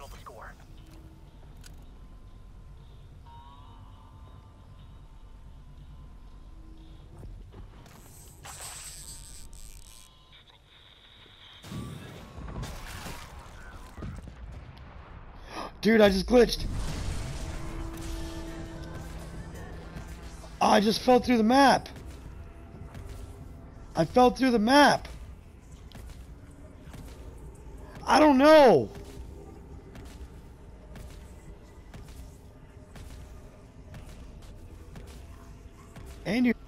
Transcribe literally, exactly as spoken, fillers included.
settle the score. Dude, I just glitched. I just fell through the map. I fell through the map. I don't know. And you